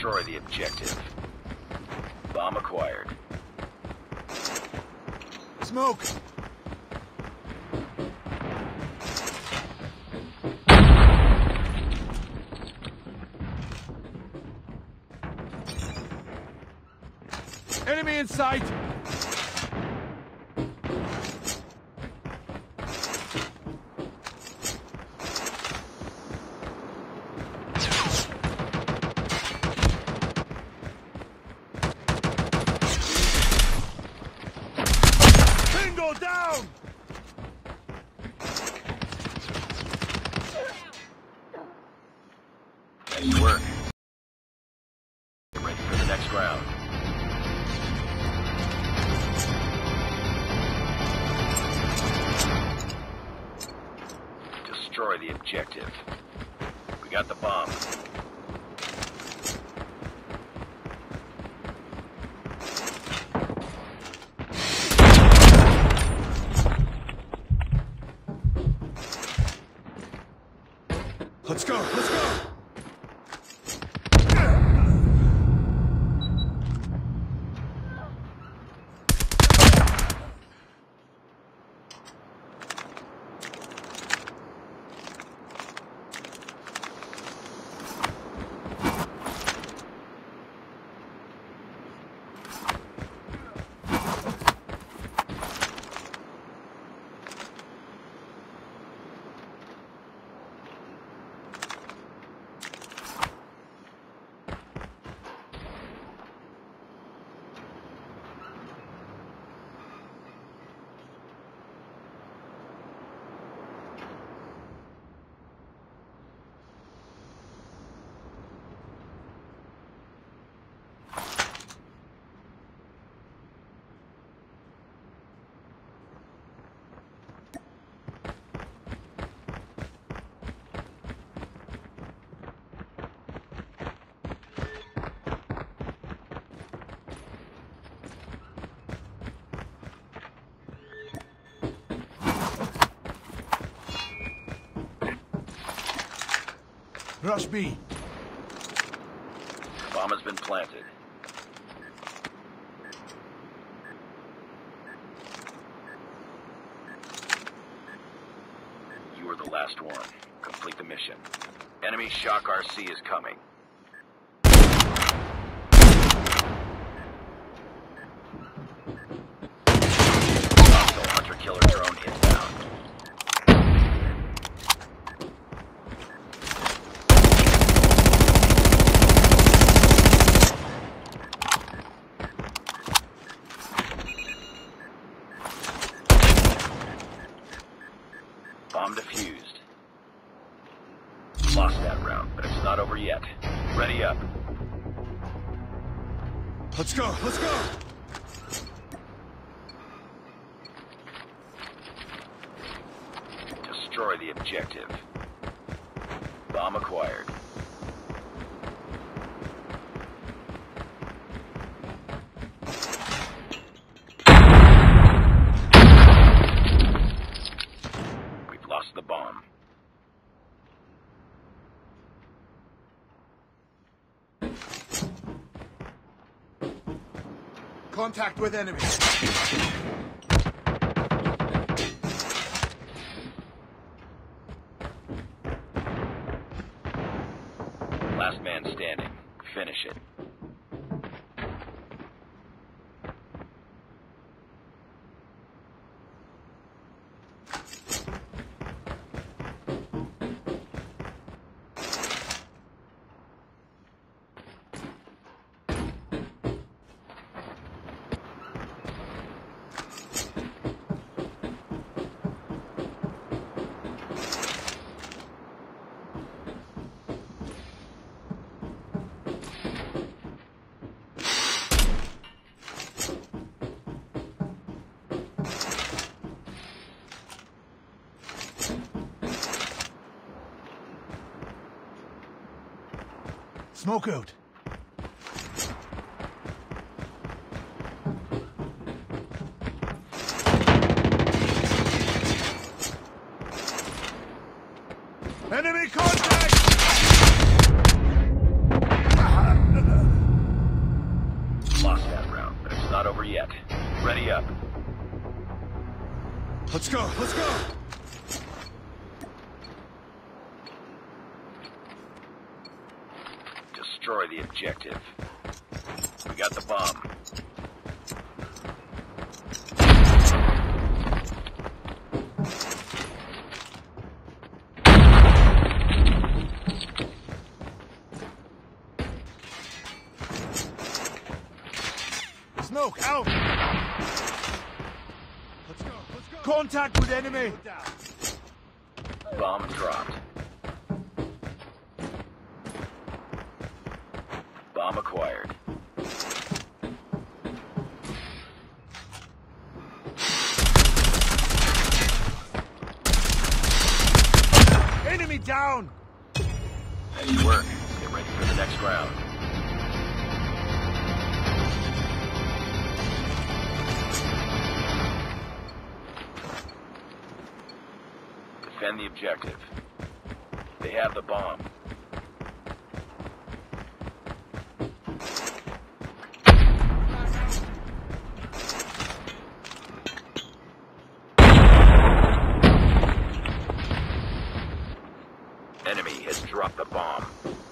Destroy the objective. Bomb acquired. Smoke! Enemy in sight! Bingo down! Nice work. Get ready for the next round. Destroy the objective. We got the bomb. Let's go, let's go! Rush B. Bomb has been planted. You are the last one. Complete the mission. Enemy Shock RC is coming. Hostile hunter-killer drone inbound. Bomb defused. Lost that round, but it's not over yet. Ready up. Let's go, let's go! Destroy the objective. Bomb acquired. We've lost the bomb. Contact with enemy. Last man standing. Finish it. Smoke out. Enemy contact! go, let's go! Destroy the objective. We got the bomb. Smoke, out! Let's go, let's go! Contact with enemy! Bomb dropped. Bomb acquired. Enemy down! Nice work. Get ready for the next round. Defend the objective. They have the bomb. Enemy has dropped the bomb.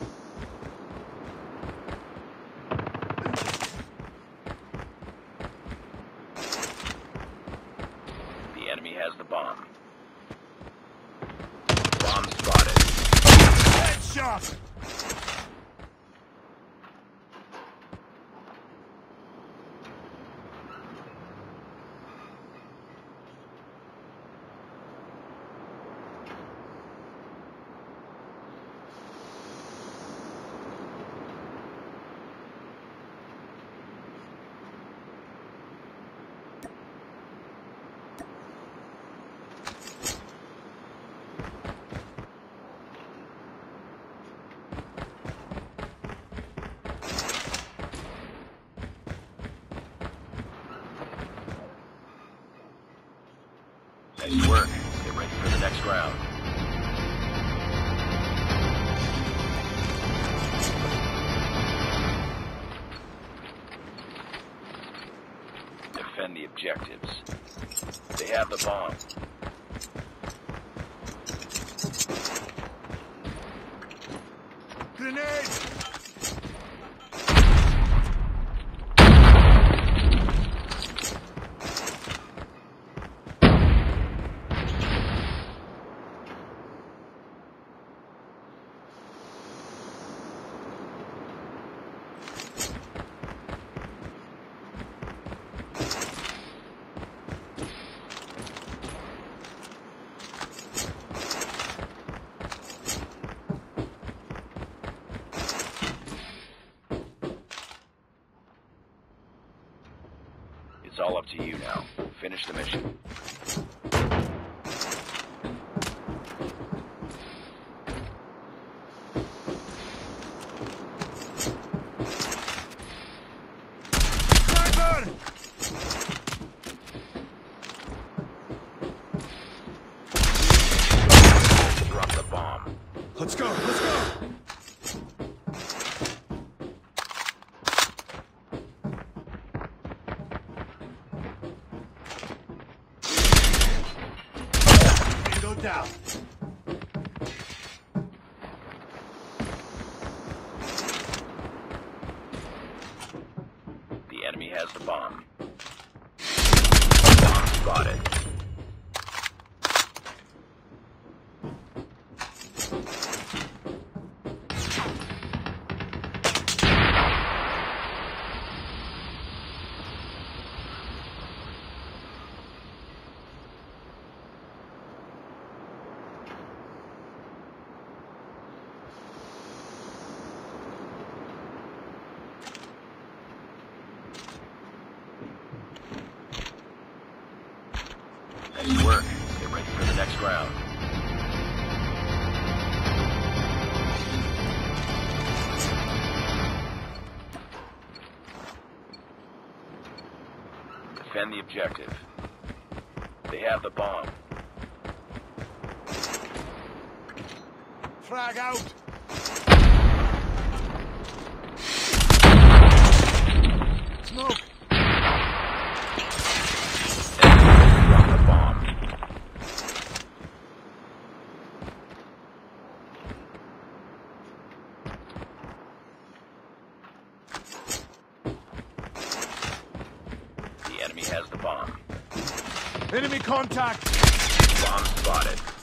The enemy has the bomb. Bomb spotted. Headshot! Nice work. Get ready for the next round. Defend the objectives. They have the bomb. Grenade! It's all up to you now. Finish the mission. Sniper! Drop the bomb. Let's go, let's go! Go down. The enemy has the bomb. Bomb spotted. Nice work. Get ready for the next round. Defend the objective. They have the bomb. Frag out! Smoke! Drop the bomb. Enemy has the bomb. Enemy contact! Bomb spotted.